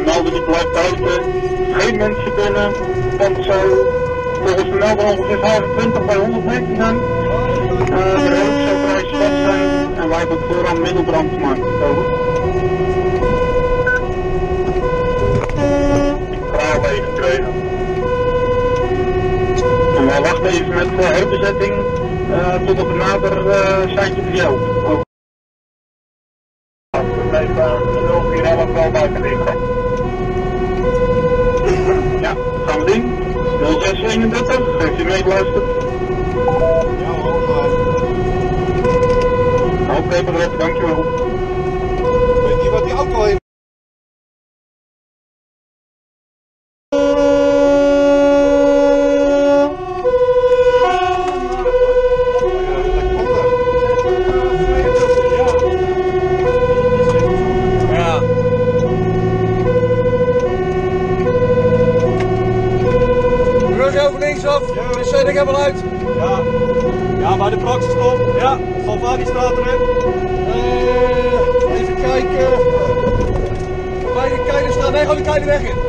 melden die blijft buiten. Geen mensen binnen, want zo volgens de melden ongeveer 25 bij 100 meter zijn. De rook zou vrij zwart zijn en wij hebben voorhand middelbrand gemaakt. Over. Verhaal meegekregen. En wij wachten even met herbezetting tot op een nader seintje voor jou. Over. Even 0411 wel buiten liggen. Ja, gaan we doen. 0631, heeft u meegeluisterd? Ja hoor. Oké, bedrijf, dankjewel. Ik weet niet wat die auto heeft. Over linksaf, de zet ik helemaal uit. Ja, ja, bij de praxisstop. Ja, Salvani staat erin. Even kijken. Bij de keilen staan. Nee, gaan de keilen weg in.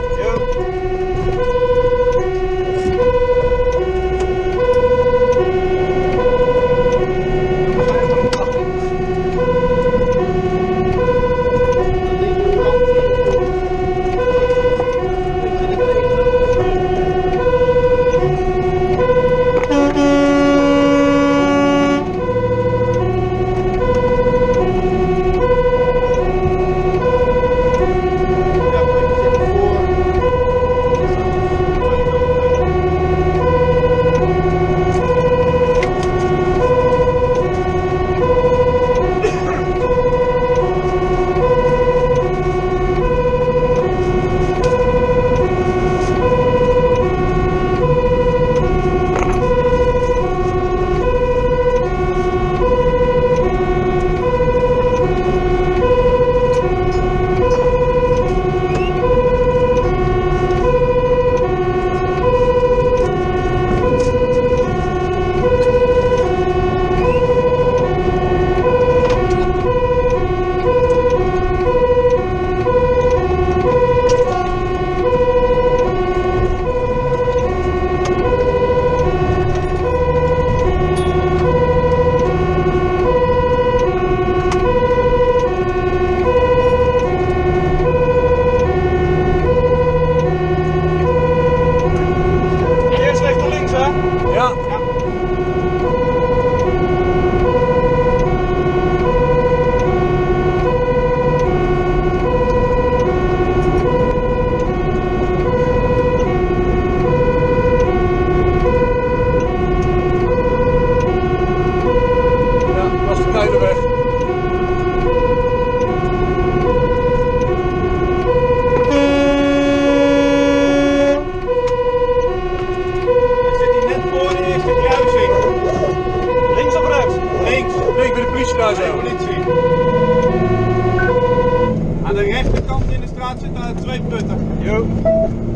Aan de rechterkant in de straat zitten 2 putten. Jo.